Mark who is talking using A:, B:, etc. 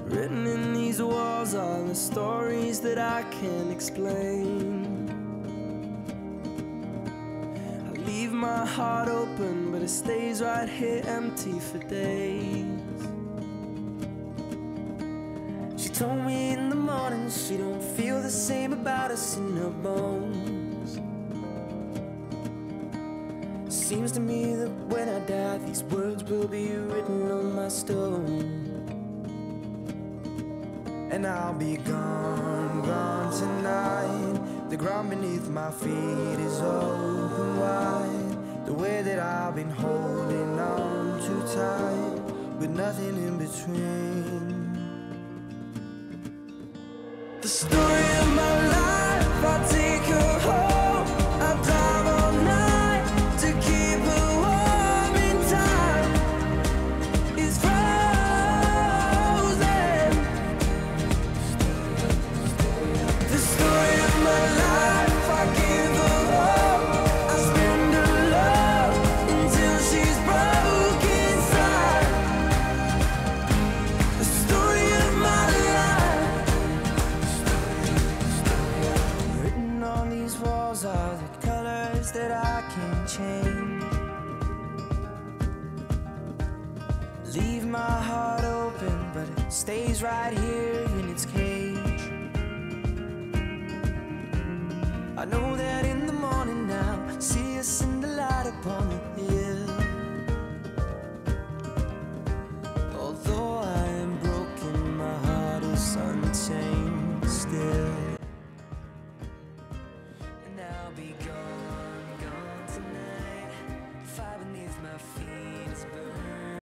A: Written in these walls are the stories that I can't explain. I leave my heart open, but it stays right here empty for days. She told me in the morning she don't feel the same about us in her bones. Seems to me that when I die, these words will be written on my stone. And I'll be gone, gone tonight. The ground beneath my feet is open wide. The way that I've been holding on too tight, with nothing in between. The story of my life, I take her home. I drive all night to keep her warm in time. It's frozen. The story of my life, I give her up. I spend her love until she's broke inside. The story of my life. Written on these walls are the colors that I can't change. Leave my heart open, but it stays right here in its cage. I know that in the morning now, see us in the light upon the hill. Although I am broken, my heart is unchained still. And I'll be